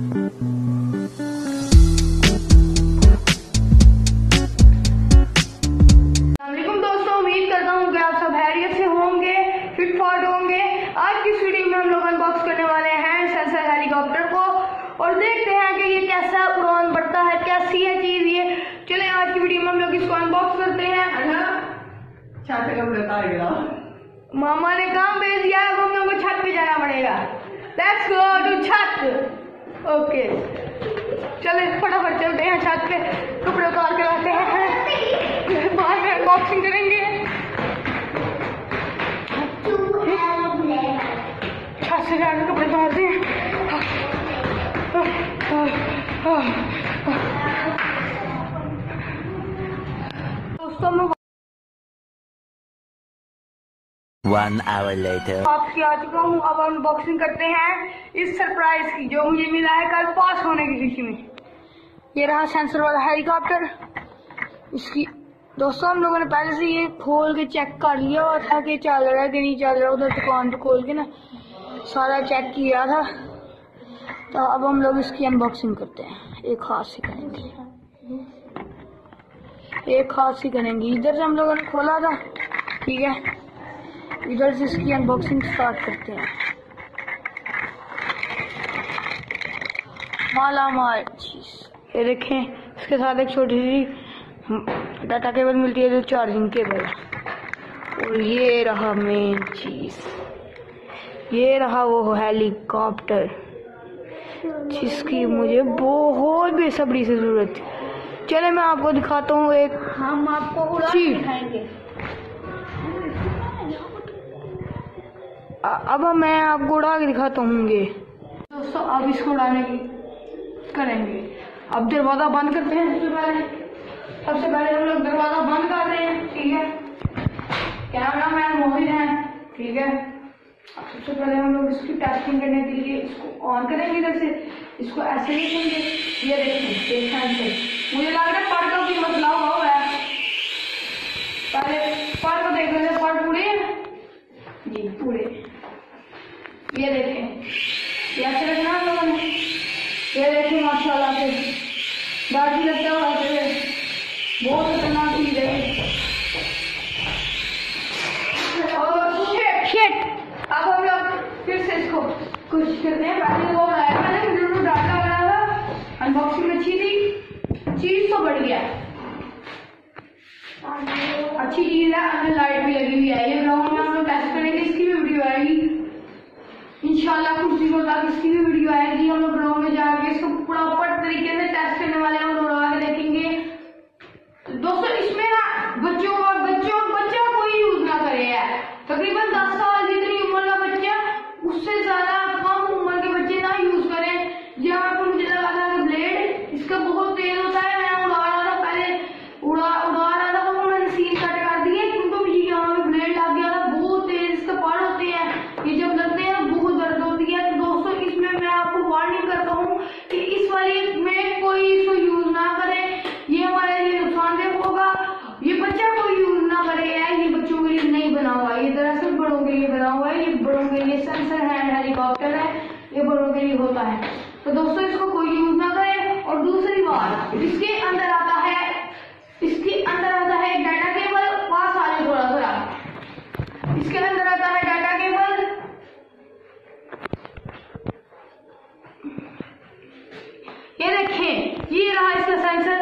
दोस्तों, उम्मीद करता हूँ कि आप सब हैरियत से होंगे, फिट फाट होंगे। आज की इस वीडियो में हम लोग अनबॉक्स करने वाले हैं सेंसर हेलीकॉप्टर को और देखते हैं कि ये कैसा उड़ान बढ़ता है, कैसी है चीज ये। चले आज की वीडियो में हम लोग इसको अनबॉक्स करते हैं। मामा ने काम भेज दिया, अब हम लोग को छत पे जाना पड़ेगा। लेट्स गो टू छत। ओके, चले फटाफट चलते हैं छत पे, कपड़े उतार के लाते हैं, बाद में अनबॉक्सिंग करेंगे। छत से जाकर कपड़े उतारते हैं। दोस्तों मैं 1 hour later. आपके आ चुका हूँ। अब अनबॉक्सिंग करते हैं इस सरप्राइज की जो मुझे मिला है कल पास होने की खुशी में। ये रहा सेंसर वाला हेलीकॉप्टर। इसकी दोस्तों हम लोगों ने पहले से ये खोल के चेक कर लिया हुआ था कि चल रहा है कि नहीं चल रहा। उधर दुकान पे खोल के ना सारा चेक किया था। तो अब हम लोग इसकी अनबॉक्सिंग करते हैं। एक हाथ से करेंगे, एक हाथ से करेंगे। इधर से हम लोगों ने खोला था, ठीक है। इधर से इसकी अनबॉक्सिंग स्टार्ट करते हैं। माला माल चीज ये देखें, इसके साथ एक छोटी सी डाटा केबल मिलती है जो चार्जिंग केबल। और ये रहा मेन चीज, ये रहा वो हेलीकॉप्टर जिसकी मुझे बहुत बेसब्री से जरूरत थी। चले मैं आपको दिखाता हूँ एक, हम आपको उड़ा दिखाएंगे। अब मैं आपको उड़ा के दिखाता हूँ। दोस्तों अब इसको उड़ाने की करेंगे। अब दरवाजा बंद करते हैं। सबसे पहले हम लोग दरवाजा बंद कर रहे हैं, ठीक है। कैमरामैन मोहित है, ठीक है। अब सबसे पहले हम लोग इसकी टेस्टिंग करने के लिए इसको ऑन करेंगे। इधर से इसको ऐसे ही करेंगे। ये देखिए, मुझे लग रहा है पढ़ का भी मसला हुआ है। पहले पढ़ को देख लेते, पढ़ पूरे जी पूरे। ये देखें, ये ऐसे रखना हम लोगों ने। ये देखें माशाल्लाह से डर भी लगता हुआ है, बहुत खतरनाक चीज है। और शिट अब हम लोग फिर से इसको कुछ करते हैं। पहले वो बनाया, मैंने वीडियो डाटा बनाया था, अनबॉक्सिंग अच्छी थी, चीज तो बढ़िया है, अच्छी चीज है। अंदर लाइट भी लगी हुई है। ये ग्राउंड में हम लोग टेस्ट करेंगे, इसकी भी वीडियो आएगी इंशाल्लाह। कुछ दिनों तक इसकी भी वीडियो आएगी। हम लोग ग्राउंड में जाके इसको प्रॉपर तरीके से टेस्ट करने वाले हैं और उड़ा के देखेंगे। दोस्तों इसमें ना बच्चा कोई यूज ना करे है। तकरीबन 10 साल जितनी उम्र का बच्चा, उससे ज्यादा कम उम्र के बच्चे ना यूज करें। जहाँ पर मुझे लगा था कि ब्लेड इसका बहुत तेज होता है। मैं उड़ा रहा था, पहले उड़ा रहा था तो मैंने सीन कट कर दिए क्योंकि मुझे यहाँ पे ब्लेड लग गया था। बहुत तेज इसके पार होते हैं, ये जब लगते हैं बहुत दर्द होती है। तो दोस्तों इसमें मैं आपको वार्निंग करता हूँ कि इस वाली में कोई इसको यूज ना करे। ये हमारे लिए नुकसानदेह होगा। ये बच्चा कोई यूज ना करे। ये बच्चों के लिए नहीं बना हुआ, ये दरअसल बड़ों के लिए बना हुआ है। ये बड़ों के लिए सेंसर हैंड हेलीकॉप्टर है, ये बड़ों के लिए होता है। तो दोस्तों इसको कोई यूज ना करे। और दूसरी बात, इसके अंदर आता है डाटा केबल। पास आ जाए थोड़ा थोड़ा। इसके अंदर आता है डाटा केबल। ये देखें, ये रहा इसका सेंसर।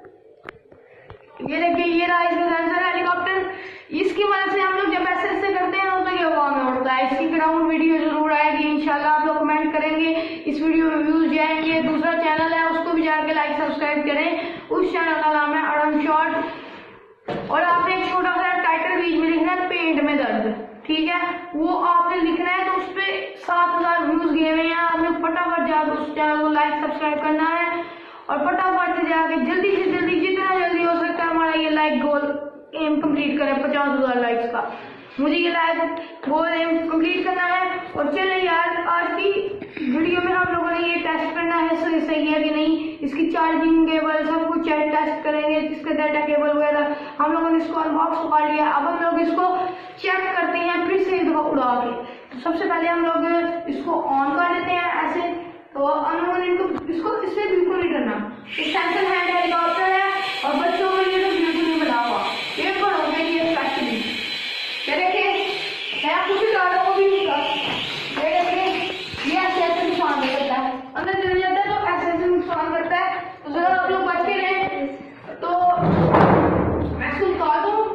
ये देखिए, ये रहा इसका सेंसर हेलीकॉप्टर। इसकी मदद से हम लोग जब ऐसे करते हैं तो ये हवा में उड़ता है। इसकी ग्राउंड वीडियो जरूर आएगी इंशाल्लाह। आप लोग कमेंट करेंगे, इस वीडियो में व्यूज जाएंगे। दूसरा चैनल है, उसको भी जाके लाइक सब्सक्राइब करें। उस चैनल का नाम है अड़म शॉट। और आपने एक छोटा सा टाइटल बीच में लिखना है, पेट में दर्द, ठीक है। वो आपने लिखना है। तो उस पर 7000 व्यूज गए हुए हैं। आपने फटाफट जाकर उस चैनल को लाइक सब्सक्राइब करना है और फटाफट से जाके जल्दी से जल्दी, जितना जल्दी हो सकता है हमारा ये लाइक गोल एम कंप्लीट करें 50,000 लाइक्स का। मुझे ये लाइक गोल एम कंप्लीट करना है। और चले यार, आज की वीडियो में हम लोगों ने ये टेस्ट करना है सही है कि नहीं। इसकी चार्जिंग केबल सब कुछ टेस्ट करेंगे, इसके डाटा केबल वगैरह। हम लोगों ने इसको अनबॉक्स कर लिया। अब हम लोग इसको चेक करते हैं फिर से एक दफा उड़ा के। तो सबसे पहले हम लोग इसको ऑन कर लेते हैं ऐसे। तो हम लोगों ने इसको इससे बिल्कुल नहीं करना। सेंट्रल हैंड हेलीकॉप्टर है और बच्चों के लिए तो बिल्कुल नहीं बना हुआ, ये बड़ों के लिए स्पेशली। ये देखिए मैं कुछ गाड़ों को भी ये देखिए ये ऐसे नुकसान करता है, अंदर चले जाता है तो ऐसे नुकसान करता है। तो जरा आप लोग बच के रहें। तो मैं इसको निकाल दूं,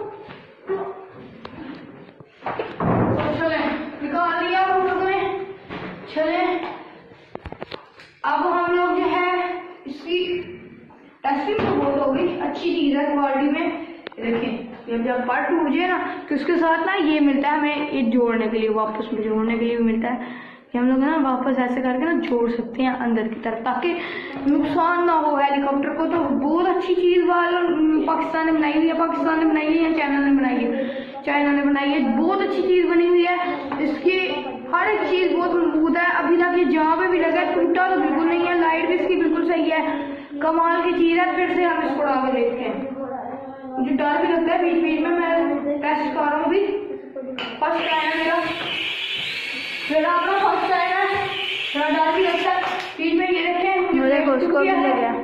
तो चले निकाल लिया हम लोगों ने। चले अब हम लोग जो है इसकी टेस्टिंग तो बहुत हो गई, अच्छी चीज है क्वालिटी में। देखिए जब पार्ट टूट जाए ना तो इसके साथ ना ये मिलता है हमें, ये जोड़ने के लिए, वापस में जोड़ने के लिए भी मिलता है कि हम लोग ना वापस ऐसे करके ना जोड़ सकते हैं अंदर की तरफ, ताकि नुकसान ना हो हेलीकॉप्टर को। तो बहुत अच्छी चीज पाकिस्तान ने बनाई हुई है, पाकिस्तान ने बनाई है या चाइना ने बनाई है? चाइना ने बनाई है। बहुत अच्छी चीज बनी हुई है, इसकी हर एक चीज बहुत मजबूत है। अभी तक ये जहाँ पे भी लगा टूटा तो बिल्कुल नहीं है, लाइट भी इसकी बिल्कुल सही है, कमाल की चीज है। फिर से हम इसको उड़ा के देखते हैं, मुझे डर भी लगता है बीच बीच में, मैं टेस्ट कर रहा हूँ अभी। फर्स्ट टाइम है मेरा अपना फर्स्ट टाइम है, थोड़ा डर भी लगता है बीच में। ये देखें मुझे उसको भी लग गया,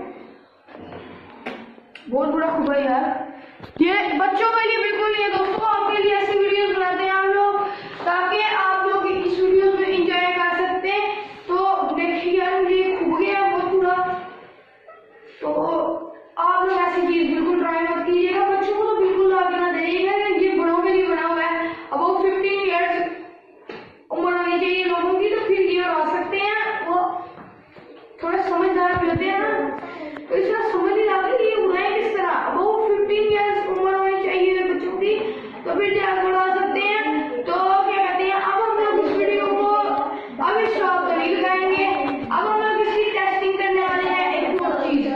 बहुत बुरा खुबा यार। ये बच्चों के लिए बिल्कुल नहीं है दोस्तों, आपके लिए ऐसी वीडियोस बनाते हैं हम लोग ताकि आप लोग इस वीडियो में एंजॉय कर सकते हैं। तो देखिए यार मुझे खुब गया बहुत बुरा, तो आप लोग ऐसी चीज बिल्कुल ट्राई मत कीजिएगा, बच्चों को तो बिल्कुल आगे ना देइएगा। ये बड़ों के लिए बना हुआ है, अब वो 15 ईयर्स उम्र होनी चाहिए लोगों की, तो फिर ये उड़ा सकते हैं। वो थोड़ा समझदार भी होते हैं ना, तो इसका समझ नहीं आता कि ये उड़ाएं किस तरह। अब वो 15 ईयर्स उम्र होनी चाहिए बच्चों की, तो फिर जाकर उड़ा सकते हैं। तो क्या कहते हैं, अब हम लोग इस वीडियो को अब स्टॉप तो नहीं लगाएंगे, अब हम लोग इसकी टेस्टिंग करने वाले हैं एक और चीज।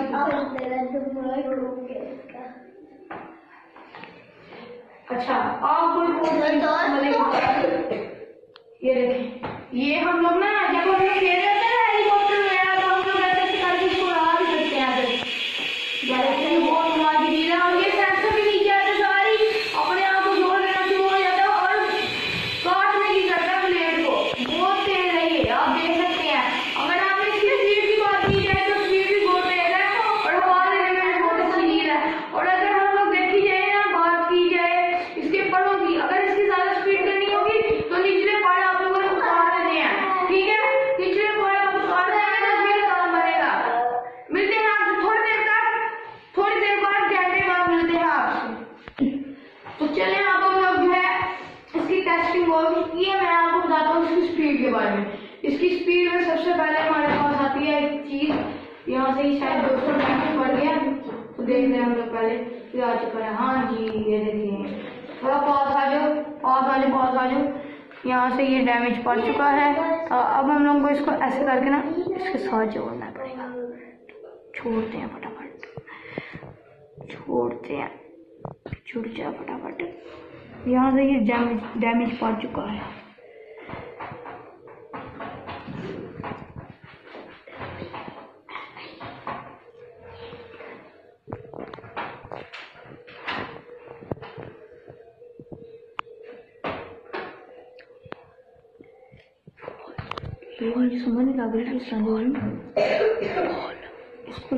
अच्छा आपको ये देखें, ये हम लोग ना जब हम लोग खेल रहे थे हेलीकॉप्टर में, तो हम लोग ऐसे करके इसको उड़ा भी सकते हैं। जैसे बहुत कमाल की चीज है, और ये सेंसर भी नीचे आते सारी अपने आप को जोड़ देना शुरू हो जाता है और काटने की करता है ब्लेड को, बहुत तेज है ये, आप देख सकते हैं। अगर आपने इसकी स्पीड की बात की जाए तो स्पीड भी बहुत तेज है और हवा देने में बहुत अच्छी चीज है। और अगर हम लोग देखी जाए ना, बात की जाए इसके पड़ों की, अगर इसकी ज्यादा स्पीड करनी होगी तो निचले पड़ आप लोगों ने उतार देने हैं, ठीक है? निचले पड़ आप उतार देंगे तो फिर काम बनेगा। मिलते हैं आपसे थोड़ी देर तक, थोड़ी देर बाद घंटे बाद मिलते हैं आपसे। तो चलें अब हम लोग जो है इसकी टेस्टिंग और की है, मैं आपको बताता हूँ इसकी स्पीड के बारे में। इसकी स्पीड में सबसे पहले हमारे पास आती है एक चीज, यहाँ से ही शायद 200 मीटर बढ़ गया, तो देख रहे हैं हम लोग पहले ये आ चुका है। हाँ जी ये देखिए, थोड़ा पास आ जाओ, पास आ जाओ। यहाँ से ये डैमेज पड़ चुका है। अब हम लोग को इसको ऐसे करके ना इसके साथ जोड़ना पड़ेगा। छोड़ते हैं फटाफट, छोड़ते हैं, छूट जाए फटाफट। यहाँ से ये डैमेज पड़ चुका है। मुझे समझ नहीं लग रही इसको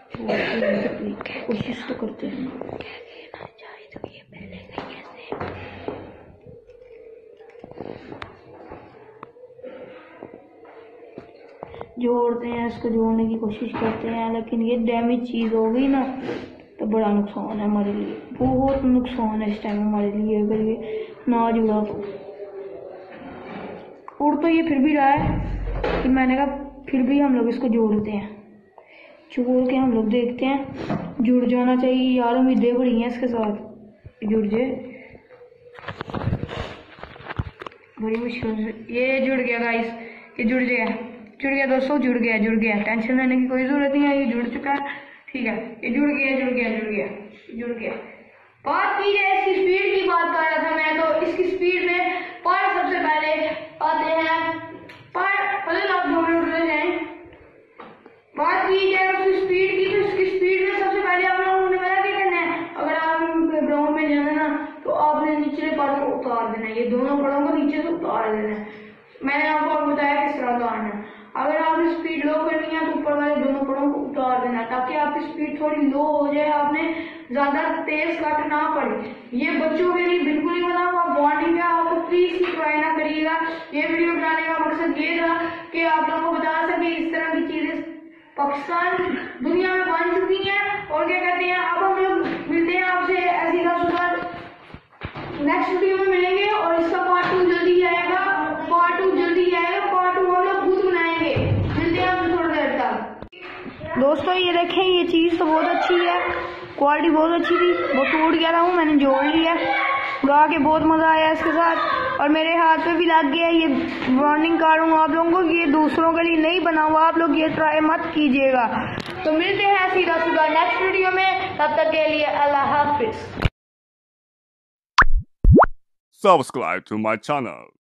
कोशिश तो करते हैं। तो ये पहले कैसे जोड़ते हैं, इसको जोड़ने की कोशिश करते हैं, लेकिन ये डैमेज चीज हो गई ना तो बड़ा नुकसान है हमारे लिए, बहुत नुकसान है इस टाइम हमारे लिए अगर ये ना जुड़ा तो। उड़ तो ये फिर भी रहा है कि मैंने कहा फिर भी हम लोग इसको जोड़ते हैं, जोड़ के हम लोग देखते हैं जुड़ जाना चाहिए यार। उम्मीदें बड़ी हैं इसके साथ, जुड़ जाए, बड़ी मुश्किल से ये जुड़ गया गाइस, ये जुड़ गया दोस्तों, जुड़ गया। टेंशन लेने की कोई जरूरत नहीं है, ये जुड़ चुका है, ठीक है। ये जुड़ गया। बात की जाए इसकी स्पीड की, बात कर रहा था मैं, तो इसकी स्पीड में पर सबसे पहले आते हैं पर आप 2 मिनट ले जाए। बात की जाए उसकी स्पीड की, तो इसकी स्पीड में सबसे पहले आप लोगों ने पता क्या करना है, अगर आप ग्राउंड में जाना ना तो आपने निचले पड़ को उतार देना है, ये दोनों पड़ों को नीचे से उतार देना है। मैंने आपको बताया किस तरह उतारना है। अगर आपने स्पीड लो करनी है तो ऊपर आपकी स्पीड थोड़ी लो हो जाए, आपने ज्यादा तेज कट ना पड़े। ये बच्चों के लिए बिल्कुल ही बना हुआ वार्निंग है, आपको प्लीज ट्राई ना करिएगा। ये वीडियो बनाने का मकसद ये था कि आप लोगों को बता सके इस तरह की चीजें पाकिस्तान दुनिया में बन चुकी हैं। और क्या कहते हैं, अब हम लोग मिलते हैं आपसे ऐसी नेक्स्ट वीडियो में मिलेंगे, और इसका पार्ट 2 जल्दी आएगा। पार्ट 2 हम लोग खुद बनाएंगे। मिलते हैं आपसे थोड़ी देर तक। दोस्तों ये देखें, ये चीज तो बहुत अच्छी है, क्वालिटी बहुत अच्छी थी। वो टूट गया था, मैंने जोड़ लिया, गा के बहुत मजा आया इसके साथ, और मेरे हाथ पे भी लग गया। ये वार्निंग कर रहा हूँ आप लोगों को, ये दूसरों के लिए नहीं बना हुआ, आप लोग ये ट्राई मत कीजिएगा। तो मिलते हैं सीधा नेक्स्ट वीडियो में, तब तक के लिए अल्लाह हाफिज। Subscribe to my channel.